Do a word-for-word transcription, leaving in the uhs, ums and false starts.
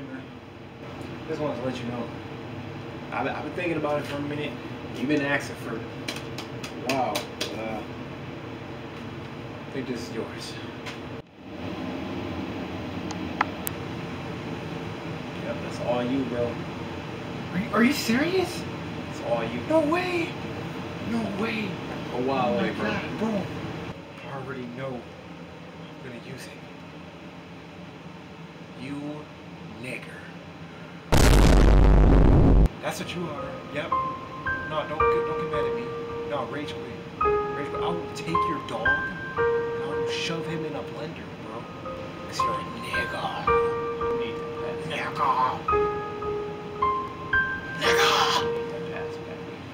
Hey man, just wanted to let you know. I've, I've been thinking about it for a minute. You've been asking for a while. But, uh, I think this is yours. Yep, that's all you, bro. Are you, are you serious? It's all you. No way. No way. A while Oh my away, bro. God, bro. I already know I'm gonna use it. You nigger. That's what you are. Yep. No, don't get, don't get mad at me. No, rage quit. Rage quit. I will take your dog and I will shove him in a blender, bro. Cause you're a nigger.